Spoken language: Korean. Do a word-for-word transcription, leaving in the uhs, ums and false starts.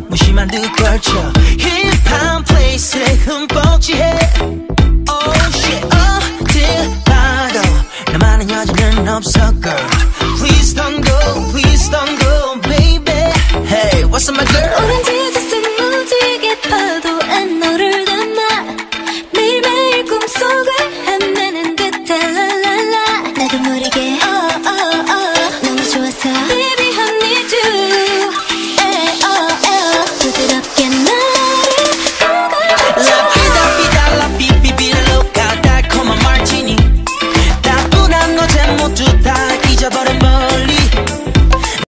무심한 듯 걸쳐 힙한 플레이스에 흠뻑 취해 Oh shit 어딜 봐도 나만의 여자는 없어 girl Please don't go, please don't go baby Hey, what's up my girl 오렌지 주스 무지개 파도에 너를 담아 매일매일 꿈속을 헤매는 듯해 랄랄라 나도 모르게 oh, oh, oh. 너무 좋아서 Baby I need you eh, oh, oh. 부드럽게 나를 감아줘 La vida vida la bibi vida loca 달콤한 martini 따분한 어제 모두 다 잊어버려